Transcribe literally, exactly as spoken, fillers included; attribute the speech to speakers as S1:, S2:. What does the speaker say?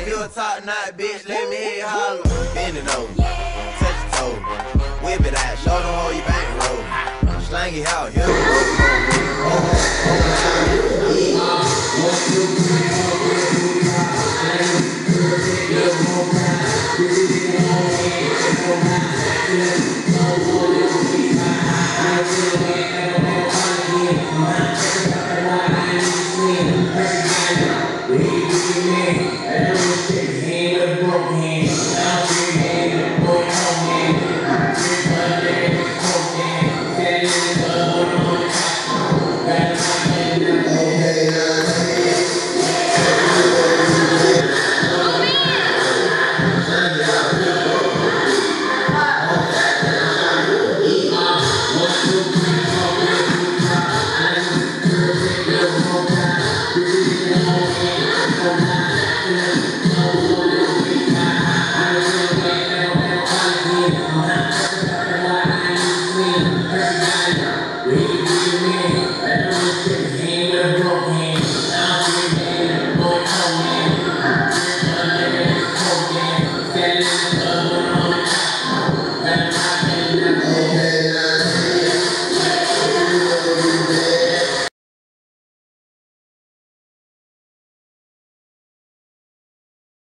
S1: you a top knot, bitch, let me hear you holler. Bend it over, touch your toe, whip it out, show them how you bankroll. Slang it out, here we
S2: Everybody,